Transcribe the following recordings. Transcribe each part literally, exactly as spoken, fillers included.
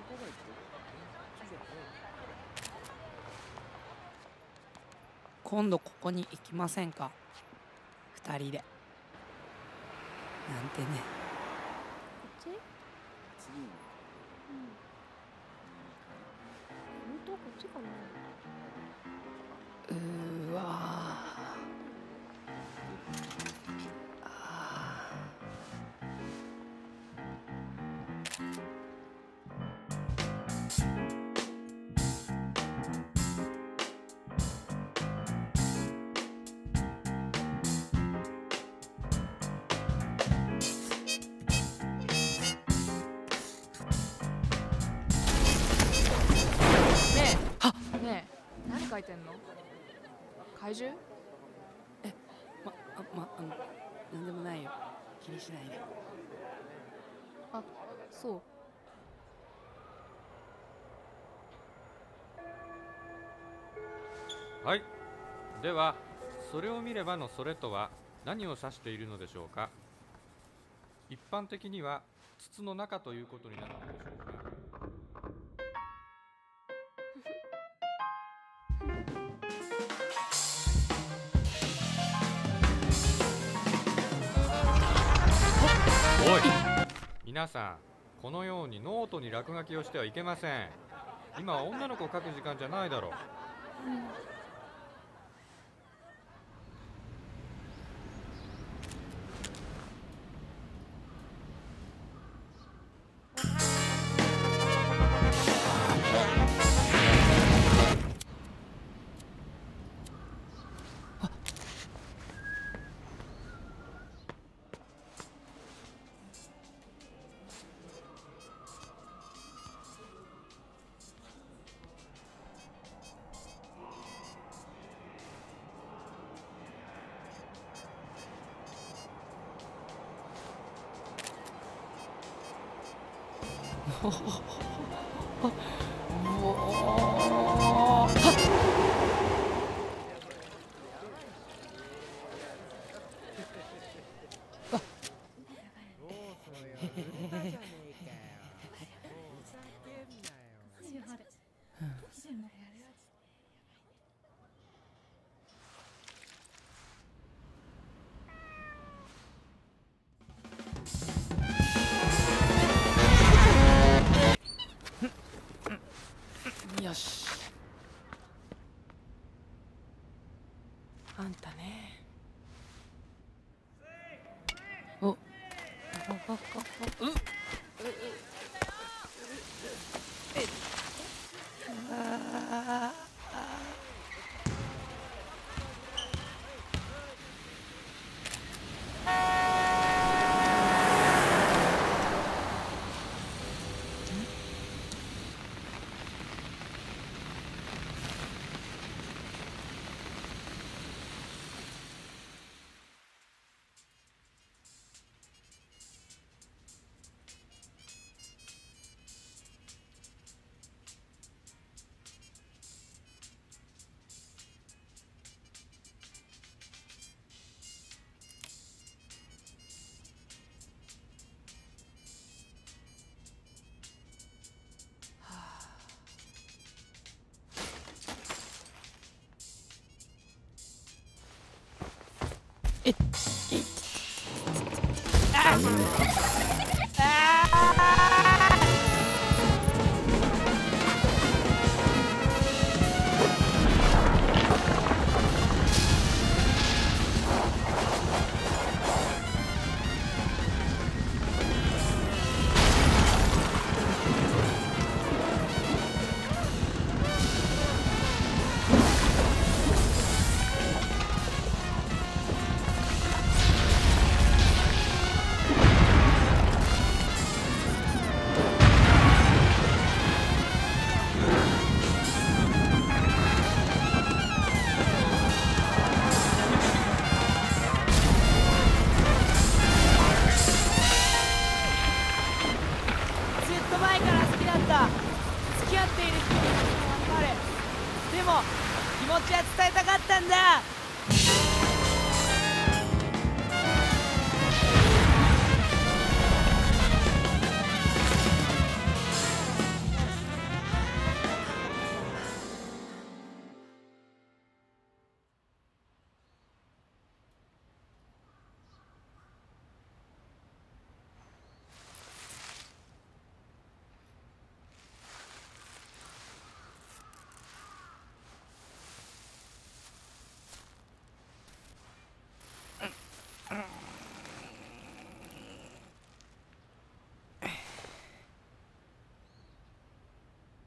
今度ここに行きませんか、二人で。なんてね。 こっち？うん。本当こっちかな。 うーわー。あねえ、何書いてんの？怪獣？ え、ま、あ、ま、あの、なんでもないよ。気にしないで。 あ、そう。 はい。では、それを見ればのそれとは何を指しているのでしょうか。一般的には筒の中ということになるのでしょうか。おい、皆さん、このようにノートに落書きをしてはいけません。今は女の子を描く時間じゃないだろう。うん。 よし。あんたね。お。お。お。お。お。う。う。え。ああ。えっ、えっ、あ付き合っている人に頑張れ。でも気持ちは伝えたかったんだ。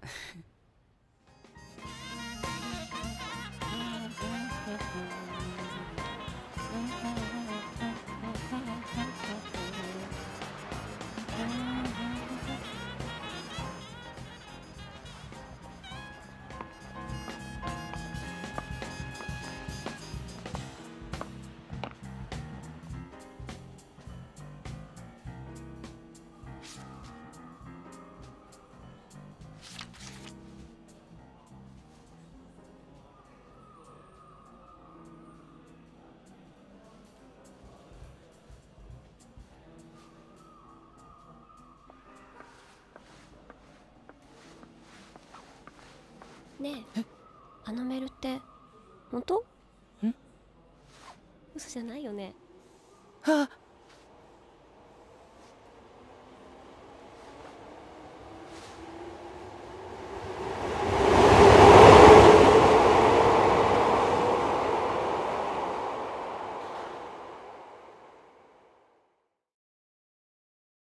ねえ、あのメールって本当？ ん？ 嘘じゃないよね？ あっ